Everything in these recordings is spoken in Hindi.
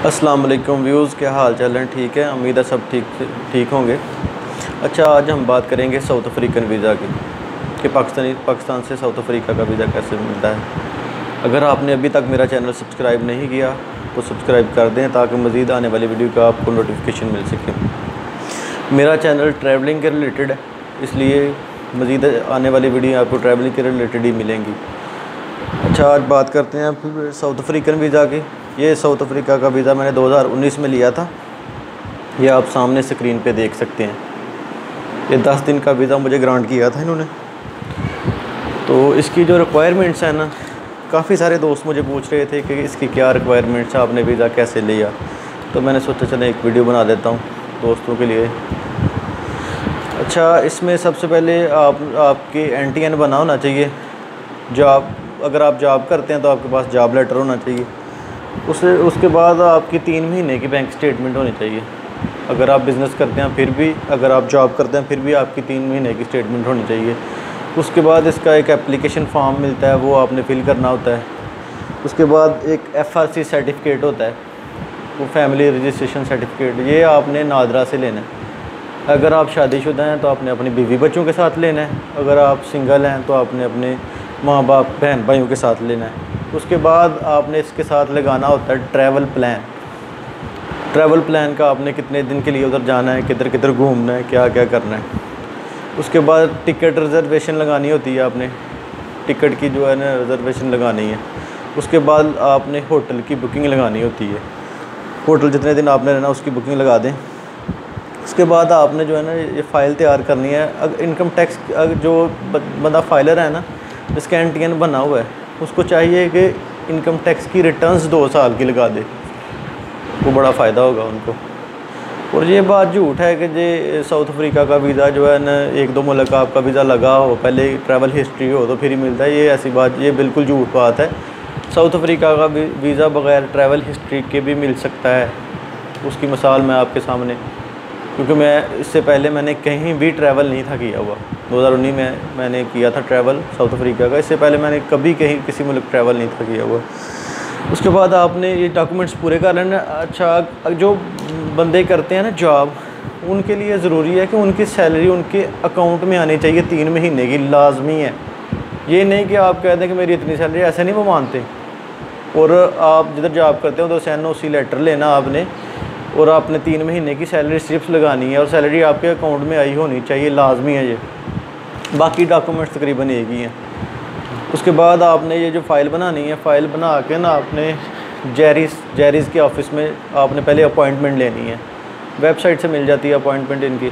अस्सलाम वालेकुम व्यूज़, क्या हाल चाल है? ठीक है, उम्मीद है सब ठीक होंगे। अच्छा, आज हम बात करेंगे साउथ अफ्रीकन वीज़ा की कि पाकिस्तान से साउथ अफ्रीका का वीज़ा कैसे मिलता है। अगर आपने अभी तक मेरा चैनल सब्सक्राइब नहीं किया तो सब्सक्राइब कर दें ताकि मज़ीद आने वाली वीडियो का आपको नोटिफिकेशन मिल सके। मेरा चैनल ट्रैवलिंग के रिलेटेड है, इसलिए मज़ीद आने वाली वीडियो आपको ट्रैवलिंग के रिलेटेड ही मिलेंगी। अच्छा, आज बात करते हैं फिर साउथ अफ्रीकन वीज़ा की। ये साउथ अफ्रीका का वीज़ा मैंने 2019 में लिया था। ये आप सामने स्क्रीन पे देख सकते हैं। ये 10 दिन का वीज़ा मुझे ग्रांट किया था इन्होंने। तो इसकी जो रिक्वायरमेंट्स हैं ना, काफ़ी सारे दोस्त मुझे पूछ रहे थे कि इसकी क्या रिक्वायरमेंट्स है, आपने वीज़ा कैसे लिया। तो मैंने सोचा चलो एक वीडियो बना देता हूँ दोस्तों के लिए। अच्छा, इसमें सबसे पहले आपके NTN बना होना चाहिए। अगर आप जॉब करते हैं तो आपके पास जॉब लेटर होना चाहिए। उसके बाद आपकी 3 महीने की बैंक स्टेटमेंट होनी चाहिए। अगर आप बिज़नेस करते हैं फिर भी, अगर आप जॉब करते हैं फिर भी आपकी 3 महीने की स्टेटमेंट होनी चाहिए। उसके बाद इसका एक एप्लीकेशन फॉर्म मिलता है, वो आपने फ़िल करना होता है। उसके बाद एक FRC सर्टिफिकेट होता है, वो फैमिली रजिस्ट्रेशन सर्टिफिकेट, ये आपने नादरा से लेना है। अगर आप शादीशुदा हैं तो आपने अपनी बीवी बच्चों के साथ लेना है। अगर आप सिंगल हैं तो आपने अपने माँ बाप बहन भाइयों के साथ लेना है। उसके बाद आपने इसके साथ लगाना होता है ट्रैवल प्लान। ट्रैवल प्लान का आपने कितने दिन के लिए उधर जाना है, किधर किधर घूमना है, क्या क्या करना है। उसके बाद टिकट रिज़र्वेशन लगानी होती है आपने, टिकट की जो है ना रिज़र्वेशन लगानी है। उसके बाद आपने होटल की बुकिंग लगानी होती है। होटल जितने दिन आपने रहना उसकी बुकिंग लगा दें। उसके बाद आपने जो है ना ये फ़ाइल तैयार करनी है। इनकम टैक्स जो बंदा फाइलर है ना, जिसका NTN बना हुआ है, उसको चाहिए कि इनकम टैक्स की रिटर्न्स 2 साल की लगा दे, वो बड़ा फ़ायदा होगा उनको। और ये बात झूठ है कि ये साउथ अफ्रीका का वीज़ा जो है ना 1-2 मुल्क का आपका वीज़ा लगा हो, पहले ट्रैवल हिस्ट्री हो तो फिर ही मिलता है। ये ऐसी बात, ये बिल्कुल झूठ बात है। साउथ अफ्रीका का वीज़ा बग़ैर ट्रैवल हिस्ट्री के भी मिल सकता है। उसकी मिसाल मैं आपके सामने, क्योंकि मैं इससे पहले मैंने कहीं भी ट्रैवल नहीं था किया हुआ। 2019 में मैंने किया था ट्रैवल साउथ अफ्रीका का, इससे पहले मैंने कभी कहीं किसी मुल्क ट्रैवल नहीं था किया हुआ। उसके बाद आपने ये डॉक्यूमेंट्स पूरे कर लेना। अच्छा, जो बंदे करते हैं ना जॉब, उनके लिए ज़रूरी है कि उनकी सैलरी उनके अकाउंट में आनी चाहिए 3 महीने की, लाजमी है। ये नहीं कि आप कह दें कि मेरी इतनी सैलरी, ऐसे नहीं वो मानते। और आप जिधर जॉब करते हो तो SNOC लेटर लेना आपने, और आपने 3 महीने की सैलरी स्लिप्स लगानी है और सैलरी आपके अकाउंट में आई होनी चाहिए, लाजमी है ये। बाकी डॉक्यूमेंट्स तकरीबन एक ही हैं। उसके बाद आपने ये जो फ़ाइल बनानी है, फ़ाइल बना के ना आपने जैरिस के ऑफ़िस में आपने पहले अपॉइंटमेंट लेनी है। वेबसाइट से मिल जाती है अपॉइंटमेंट इनकी,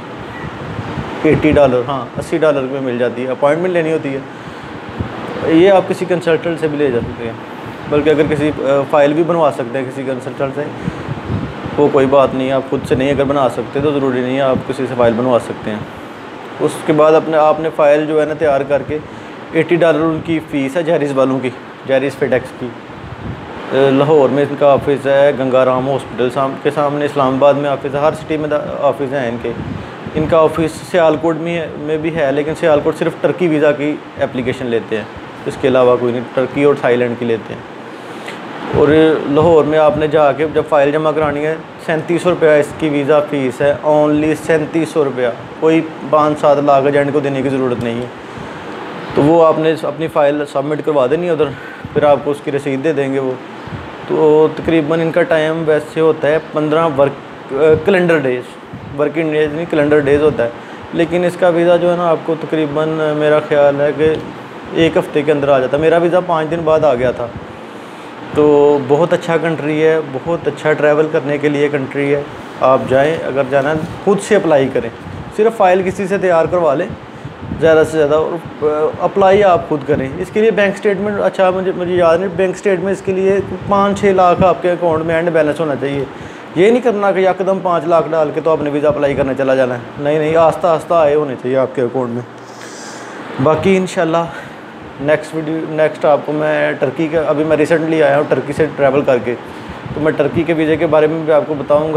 $80, हाँ $80 में मिल जाती है। अपॉइंटमेंट लेनी होती है। ये आप किसी कंसल्टेंट से भी ले जा सकते हैं, बल्कि अगर किसी फ़ाइल भी बनवा सकते हैं किसी कंसल्टेंट से, वो कोई बात नहीं है। आप खुद से नहीं अगर बना सकते तो ज़रूरी नहीं है, आप किसी से फ़ाइल बनवा सकते हैं। उसके बाद आपने फ़ाइल जो है ना तैयार करके, $80 उनकी फ़ीस है जैरिस वालों की, जैरिस फेडेक्स की। लाहौर में इनका ऑफिस है, गंगाराम हॉस्पिटल के सामने। इस्लामाबाद में ऑफिस है, हर सिटी में ऑफिस हैं इनके। इनका ऑफिस सियालकोट में भी है, लेकिन सियालकोट सिर्फ टर्की वीज़ा की एप्लीकेशन लेते हैं, इसके अलावा कोई नहीं। टर्की और थाईलैंड की लेते हैं। और लाहौर में आपने जाके जब फ़ाइल जमा करानी है, ₹37 इसकी वीज़ा फ़ीस है, ओनली ₹37। कोई 5-7 लाख एजेंट को देने की ज़रूरत नहीं है। तो वो आपने अपनी फ़ाइल सबमिट करवा देनी है उधर, फिर आपको उसकी रसीद दे देंगे वो। तो तकरीबन इनका टाइम वैसे होता है 15 कैलेंडर डेज़, वर्किंग डेज़ नहीं कैलेंडर डेज़ होता है। लेकिन इसका वीज़ा जो है ना आपको तकरीबन मेरा ख़्याल है कि 1 हफ़्ते के अंदर आ जाता है। मेरा वीज़ा 5 दिन बाद आ गया था। तो बहुत अच्छा कंट्री है, बहुत अच्छा ट्रैवल करने के लिए कंट्री है। आप जाएं, अगर जाना है खुद से अप्लाई करें, सिर्फ फ़ाइल किसी से तैयार करवा लें ज़्यादा से ज़्यादा, और अप्लाई आप खुद करें। इसके लिए बैंक स्टेटमेंट, अच्छा मुझे याद नहीं, बैंक स्टेटमेंट इसके लिए 5-6 लाख आपके अकाउंट में एंड बैलेंस होना चाहिए। ये नहीं करना कि एकदम 5 लाख डाल के तो आपने वीज़ा अप्लाई करने चला जाना है। नहीं, आस्ता आस्ता आए होने चाहिए आपके अकाउंट में। बाकी इंशाल्लाह नेक्स्ट आपको मैं टर्की का, अभी मैं रिसेंटली आया हूँ टर्की से ट्रैवल करके, तो मैं टर्की के वीज़े के बारे में भी आपको बताऊँगा।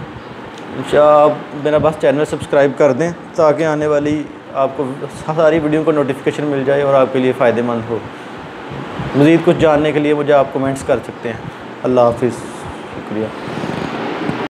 आप मेरा बस चैनल सब्सक्राइब कर दें ताकि आने वाली आपको सारी वीडियो को नोटिफिकेशन मिल जाए और आपके लिए फ़ायदेमंद हो। मज़ीद कुछ जानने के लिए मुझे आप कमेंट्स कर सकते हैं। अल्लाह हाफ़िज़। शुक्रिया।